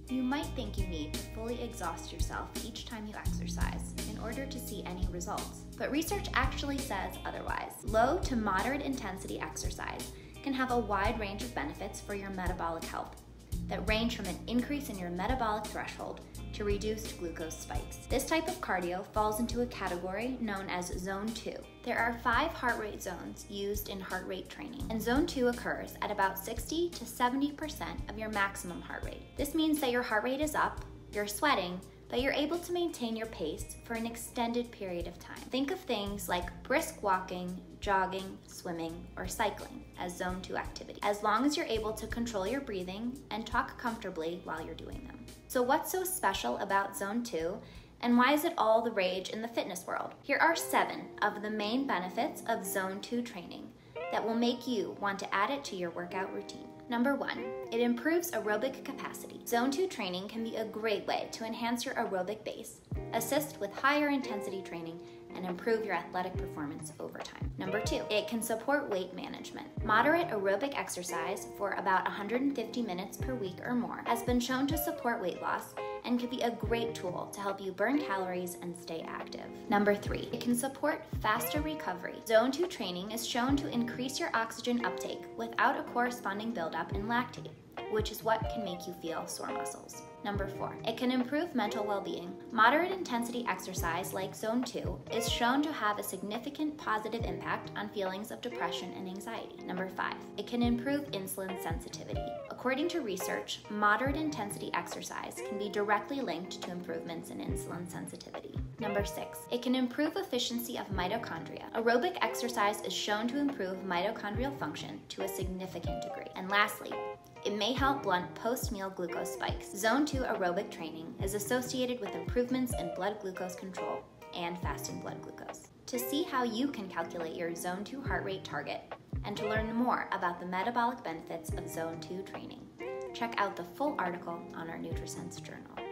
You might think you need to fully exhaust yourself each time you exercise in order to see any results, but research actually says otherwise. Low to moderate intensity exercise can have a wide range of benefits for your metabolic health that range from an increase in your metabolic threshold to reduced glucose spikes. This type of cardio falls into a category known as Zone 2. There are 5 heart rate zones used in heart rate training, and Zone 2 occurs at about 60 to 70% of your maximum heart rate. This means that your heart rate is up, you're sweating, but you're able to maintain your pace for an extended period of time. Think of things like brisk walking, jogging, swimming, or cycling as Zone 2 activity, as long as you're able to control your breathing and talk comfortably while you're doing them. So what's so special about Zone 2, and why is it all the rage in the fitness world? Here are 7 of the main benefits of Zone 2 training that will make you want to add it to your workout routine. Number 1, it improves aerobic capacity. Zone 2 training can be a great way to enhance your aerobic base, assist with higher intensity training, and improve your athletic performance over time. Number 2, it can support weight management. Moderate aerobic exercise for about 150 minutes per week or more has been shown to support weight loss and can be a great tool to help you burn calories and stay active. Number 3, it can support faster recovery. Zone 2 training is shown to increase your oxygen uptake without a corresponding buildup in lactate, which is what can make you feel sore muscles. Number 4, it can improve mental well-being. Moderate intensity exercise like Zone 2 is shown to have a significant positive impact on feelings of depression and anxiety. Number 5, it can improve insulin sensitivity. According to research, moderate intensity exercise can be directly linked to improvements in insulin sensitivity. Number 6, it can improve efficiency of mitochondria. Aerobic exercise is shown to improve mitochondrial function to a significant degree. And lastly, it may help blunt post-meal glucose spikes. Zone 2 aerobic training is associated with improvements in blood glucose control and fasting blood glucose. To see how you can calculate your Zone 2 heart rate target and to learn more about the metabolic benefits of Zone 2 training, check out the full article on our Nutrisense journal.